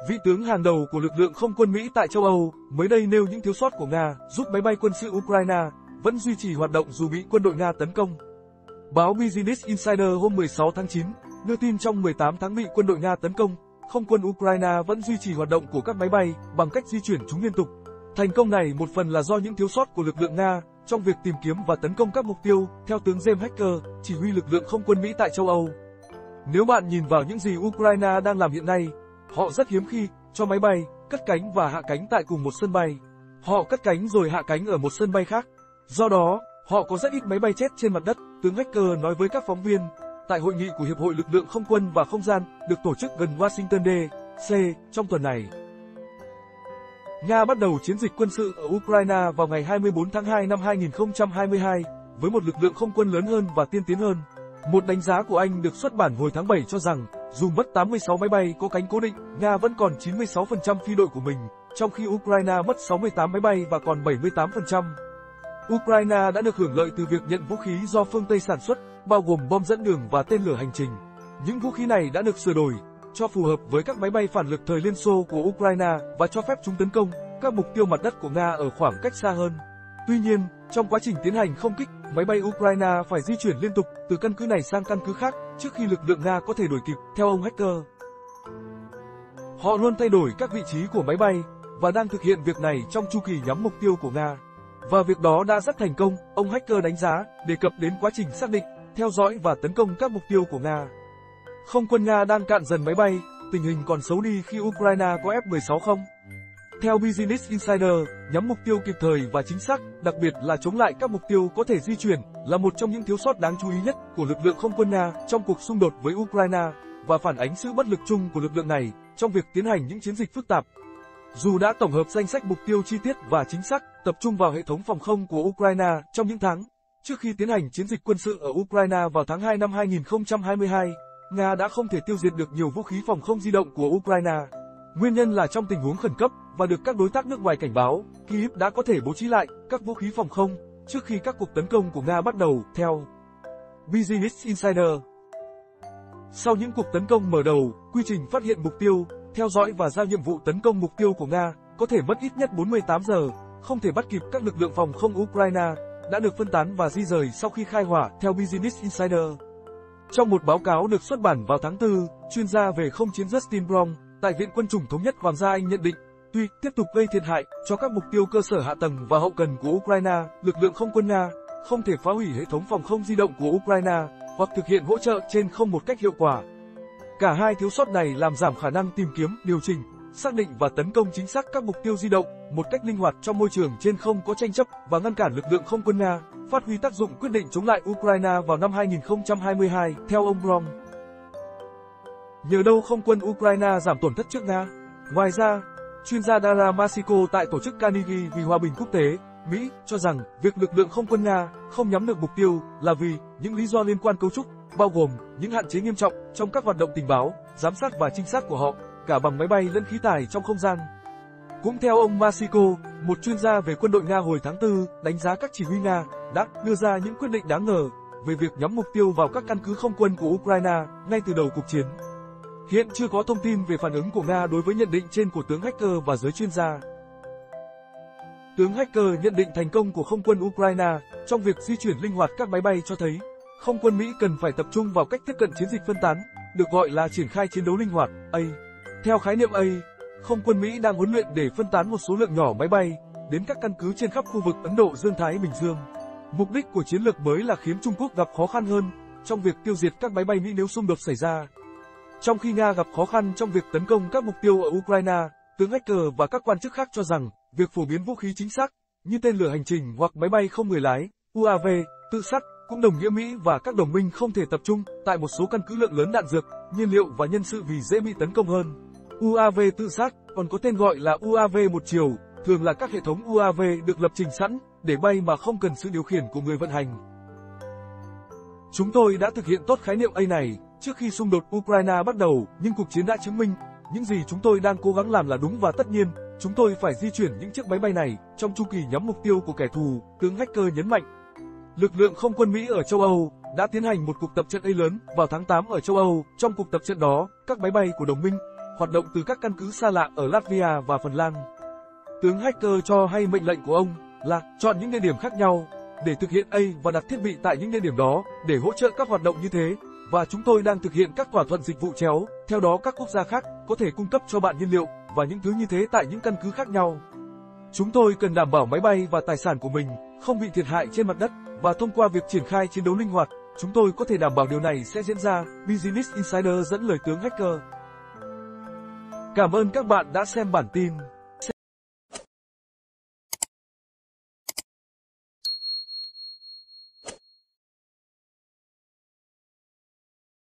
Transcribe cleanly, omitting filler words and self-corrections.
Vị tướng hàng đầu của lực lượng không quân Mỹ tại châu Âu mới đây nêu những thiếu sót của Nga giúp máy bay quân sự Ukraine vẫn duy trì hoạt động dù bị quân đội Nga tấn công. Báo Business Insider hôm 16 tháng 9 đưa tin trong 18 tháng bị quân đội Nga tấn công, không quân Ukraine vẫn duy trì hoạt động của các máy bay bằng cách di chuyển chúng liên tục. Thành công này một phần là do những thiếu sót của lực lượng Nga trong việc tìm kiếm và tấn công các mục tiêu, theo tướng James Hacker, chỉ huy lực lượng không quân Mỹ tại châu Âu. Nếu bạn nhìn vào những gì Ukraine đang làm hiện nay, họ rất hiếm khi cho máy bay cất cánh và hạ cánh tại cùng một sân bay. Họ cất cánh rồi hạ cánh ở một sân bay khác. Do đó, họ có rất ít máy bay chết trên mặt đất, tướng Hacker nói với các phóng viên tại hội nghị của Hiệp hội Lực lượng Không quân và Không gian được tổ chức gần Washington D.C. trong tuần này. Nga bắt đầu chiến dịch quân sự ở Ukraine vào ngày 24 tháng 2 năm 2022 với một lực lượng không quân lớn hơn và tiên tiến hơn. Một đánh giá của Anh được xuất bản hồi tháng 7 cho rằng, dù mất 86 máy bay có cánh cố định, Nga vẫn còn 96% phi đội của mình, trong khi Ukraine mất 68 máy bay và còn 78%. Ukraine đã được hưởng lợi từ việc nhận vũ khí do phương Tây sản xuất, bao gồm bom dẫn đường và tên lửa hành trình. Những vũ khí này đã được sửa đổi cho phù hợp với các máy bay phản lực thời Liên Xô của Ukraine và cho phép chúng tấn công các mục tiêu mặt đất của Nga ở khoảng cách xa hơn. Tuy nhiên, trong quá trình tiến hành không kích, máy bay Ukraine phải di chuyển liên tục từ căn cứ này sang căn cứ khác trước khi lực lượng Nga có thể đuổi kịp, theo ông Hacker. Họ luôn thay đổi các vị trí của máy bay và đang thực hiện việc này trong chu kỳ nhắm mục tiêu của Nga. Và việc đó đã rất thành công, ông Hacker đánh giá, đề cập đến quá trình xác định, theo dõi và tấn công các mục tiêu của Nga. Không quân Nga đang cạn dần máy bay, tình hình còn xấu đi khi Ukraine có F-16 không? Theo Business Insider, nhắm mục tiêu kịp thời và chính xác, đặc biệt là chống lại các mục tiêu có thể di chuyển, là một trong những thiếu sót đáng chú ý nhất của lực lượng không quân Nga trong cuộc xung đột với Ukraine, và phản ánh sự bất lực chung của lực lượng này trong việc tiến hành những chiến dịch phức tạp. Dù đã tổng hợp danh sách mục tiêu chi tiết và chính xác, tập trung vào hệ thống phòng không của Ukraine trong những tháng trước khi tiến hành chiến dịch quân sự ở Ukraine vào tháng 2 năm 2022, Nga đã không thể tiêu diệt được nhiều vũ khí phòng không di động của Ukraine. Nguyên nhân là trong tình huống khẩn cấp và được các đối tác nước ngoài cảnh báo, Kyiv đã có thể bố trí lại các vũ khí phòng không trước khi các cuộc tấn công của Nga bắt đầu, theo Business Insider. Sau những cuộc tấn công mở đầu, quy trình phát hiện mục tiêu, theo dõi và giao nhiệm vụ tấn công mục tiêu của Nga có thể mất ít nhất 48 giờ, không thể bắt kịp các lực lượng phòng không Ukraine đã được phân tán và di rời sau khi khai hỏa, theo Business Insider. Trong một báo cáo được xuất bản vào tháng 4, chuyên gia về không chiến Justin Brown tại Viện Quân chủng Thống nhất Hoàng gia Anh nhận định, tuy tiếp tục gây thiệt hại cho các mục tiêu cơ sở hạ tầng và hậu cần của Ukraine, lực lượng không quân Nga không thể phá hủy hệ thống phòng không di động của Ukraine hoặc thực hiện hỗ trợ trên không một cách hiệu quả. Cả hai thiếu sót này làm giảm khả năng tìm kiếm, điều chỉnh, xác định và tấn công chính xác các mục tiêu di động một cách linh hoạt trong môi trường trên không có tranh chấp và ngăn cản lực lượng không quân Nga phát huy tác dụng quyết định chống lại Ukraine vào năm 2022, theo ông Brown. Nhờ đâu không quân Ukraine giảm tổn thất trước Nga? Ngoài ra, chuyên gia Dara Masiko tại tổ chức Carnegie vì Hòa bình Quốc tế, Mỹ, cho rằng việc lực lượng không quân Nga không nhắm được mục tiêu là vì những lý do liên quan cấu trúc, bao gồm những hạn chế nghiêm trọng trong các hoạt động tình báo, giám sát và trinh sát của họ, cả bằng máy bay lẫn khí tài trong không gian. Cũng theo ông Masiko, một chuyên gia về quân đội Nga hồi tháng 4, đánh giá các chỉ huy Nga đã đưa ra những quyết định đáng ngờ về việc nhắm mục tiêu vào các căn cứ không quân của Ukraine ngay từ đầu cuộc chiến. Hiện chưa có thông tin về phản ứng của Nga đối với nhận định trên của tướng Hacker và giới chuyên gia. Tướng Hacker nhận định thành công của không quân Ukraine trong việc di chuyển linh hoạt các máy bay cho thấy không quân Mỹ cần phải tập trung vào cách tiếp cận chiến dịch phân tán, được gọi là triển khai chiến đấu linh hoạt, A. Theo khái niệm A, không quân Mỹ đang huấn luyện để phân tán một số lượng nhỏ máy bay đến các căn cứ trên khắp khu vực Ấn Độ Dương-Thái Bình Dương. Mục đích của chiến lược mới là khiến Trung Quốc gặp khó khăn hơn trong việc tiêu diệt các máy bay Mỹ nếu xung đột xảy ra. Trong khi Nga gặp khó khăn trong việc tấn công các mục tiêu ở Ukraine, tướng Hacker và các quan chức khác cho rằng việc phổ biến vũ khí chính xác như tên lửa hành trình hoặc máy bay không người lái, UAV, tự sát cũng đồng nghĩa Mỹ và các đồng minh không thể tập trung tại một số căn cứ lượng lớn đạn dược, nhiên liệu và nhân sự vì dễ bị tấn công hơn. UAV tự sát, còn có tên gọi là UAV một chiều, thường là các hệ thống UAV được lập trình sẵn để bay mà không cần sự điều khiển của người vận hành. Chúng tôi đã thực hiện tốt khái niệm A này trước khi xung đột Ukraine bắt đầu, nhưng cuộc chiến đã chứng minh những gì chúng tôi đang cố gắng làm là đúng và tất nhiên, chúng tôi phải di chuyển những chiếc máy bay này trong chu kỳ nhắm mục tiêu của kẻ thù, tướng Hacker nhấn mạnh. Lực lượng không quân Mỹ ở châu Âu đã tiến hành một cuộc tập trận A lớn vào tháng 8 ở châu Âu. Trong cuộc tập trận đó, các máy bay của đồng minh hoạt động từ các căn cứ xa lạ ở Latvia và Phần Lan. Tướng hacker cho hay mệnh lệnh của ông là chọn những địa điểm khác nhau để thực hiện A và đặt thiết bị tại những địa điểm đó để hỗ trợ các hoạt động như thế. Và chúng tôi đang thực hiện các thỏa thuận dịch vụ chéo, theo đó các quốc gia khác có thể cung cấp cho bạn nhiên liệu và những thứ như thế tại những căn cứ khác nhau. Chúng tôi cần đảm bảo máy bay và tài sản của mình không bị thiệt hại trên mặt đất, và thông qua việc triển khai chiến đấu linh hoạt, chúng tôi có thể đảm bảo điều này sẽ diễn ra, Business Insider dẫn lời tướng hacker. Cảm ơn các bạn đã xem bản tin.